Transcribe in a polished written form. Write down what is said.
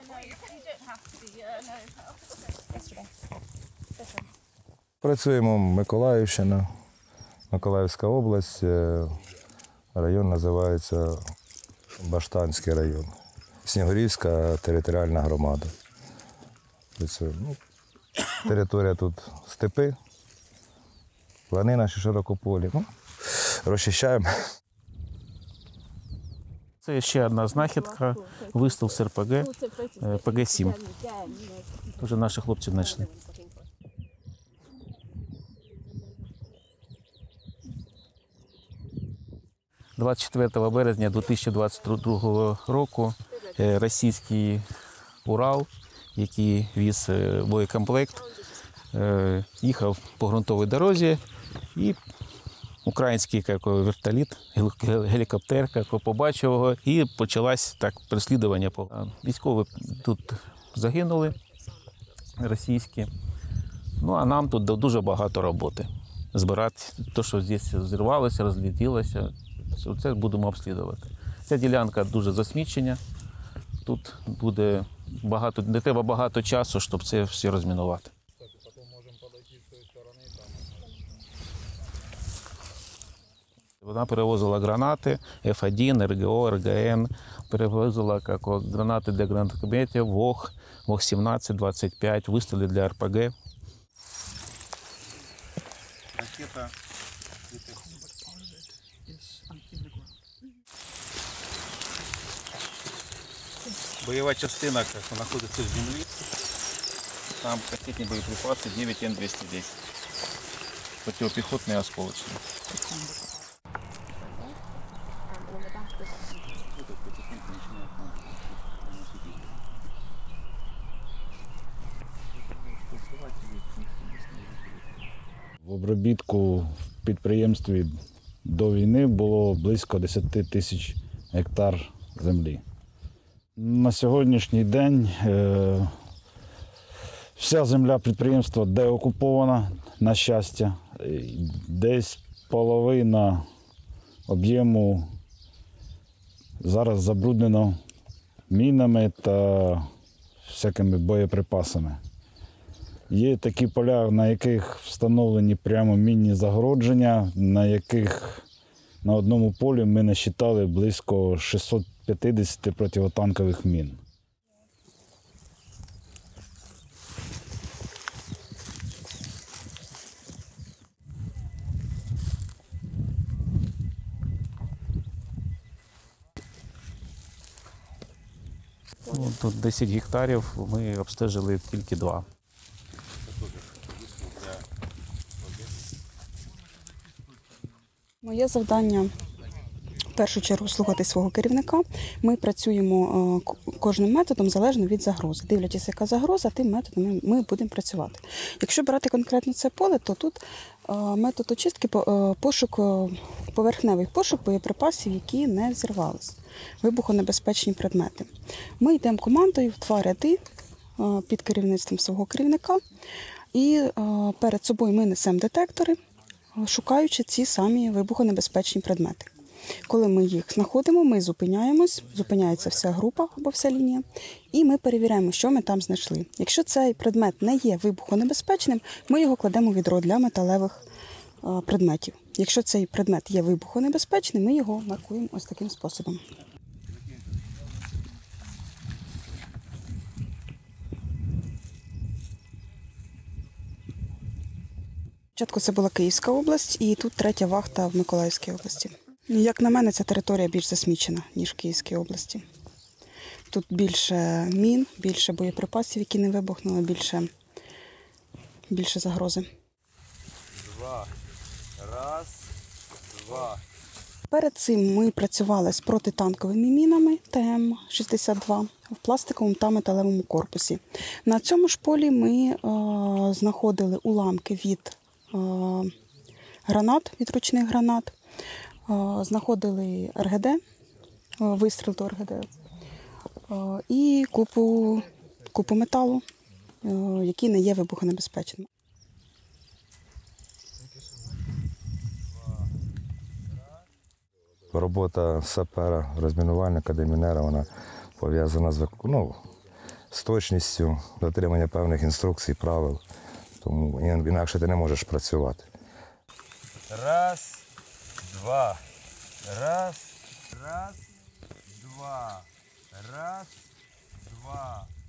Працюємо Миколаївщина, Миколаївська область, район називається Баштанський район, Снігурівська територіальна громада. Територія тут степи, лани наші широкополі. Розчищаємо. Це ще одна знахідка, вистріл з РПГ, ПГ-7. Вже наші хлопці знайшли. 24 березня 2022 року російський Урал, який віз боєкомплект, їхав по ґрунтовій дорозі, і український вертоліт, гелікоптер побачив його, і почалось так переслідування. Військові тут загинули, російські. Ну, а нам тут дуже багато роботи. Збирати те, що здесь зірвалося, розлетілося, це будемо обслідувати. Ця ділянка дуже засмічена. Тут буде багато, не треба багато часу, щоб це все розмінувати. Вона перевозила гранати F1, РГО, РГН, перевозила гранати для гранатометів, ВОГ, ВОГ-17, 25, вистріли для РПГ. Ракета. Бойова частина знаходиться в землі. Там касетні боєприпаси 9Н-210. Противопіхотні осколочні. В обробітку в підприємстві до війни було близько 10 тисяч гектар землі. На сьогоднішній день вся земля підприємства деокупована, на щастя. Десь половина об'єму зараз забруднено мінами та всякими боєприпасами. Є такі поля, на яких встановлені прямо мінні загородження, на яких на одному полі ми насчитали близько 650 противотанкових мін. Ну, тут 10 гектарів, ми обстежили тільки 2. Моє завдання в першу чергу слухати свого керівника. Ми працюємо кожним методом залежно від загрози. Дивлячись, яка загроза, тим методом ми будемо працювати. Якщо брати конкретно це поле, то тут метод очистки пошук, поверхневий пошук боєприпасів, які не взірвалися. Вибухонебезпечні предмети. Ми йдемо командою в 2 ряди під керівництвом свого керівника. І перед собою ми несемо детектори, шукаючи ці самі вибухонебезпечні предмети. Коли ми їх знаходимо, ми зупиняємось, зупиняється вся група або вся лінія, і ми перевіряємо, що ми там знайшли. Якщо цей предмет не є вибухонебезпечним, ми його кладемо у відро для металевих предметів. Якщо цей предмет є вибухонебезпечним, ми його маркуємо ось таким способом. Спочатку це була Київська область, і тут 3-я вахта в Миколаївській області. Як на мене, ця територія більш засмічена, ніж в Київській області. Тут більше мін, більше боєприпасів, які не вибухнули, більше загрози. 2. Раз, 2. Перед цим ми працювали з протитанковими мінами ТМ-62 в пластиковому та металевому корпусі. На цьому ж полі ми знаходили уламки від гранат, від ручних гранат, знаходили РГД, вистріл до РГД і купу металу, який не є вибухонебезпечним. Робота сапера, розмінувальника, демінера, вона пов'язана з з точністю, дотримання певних інструкцій, правил. Тому інакше ти не можеш працювати. Раз, два. Раз, два. Раз, два.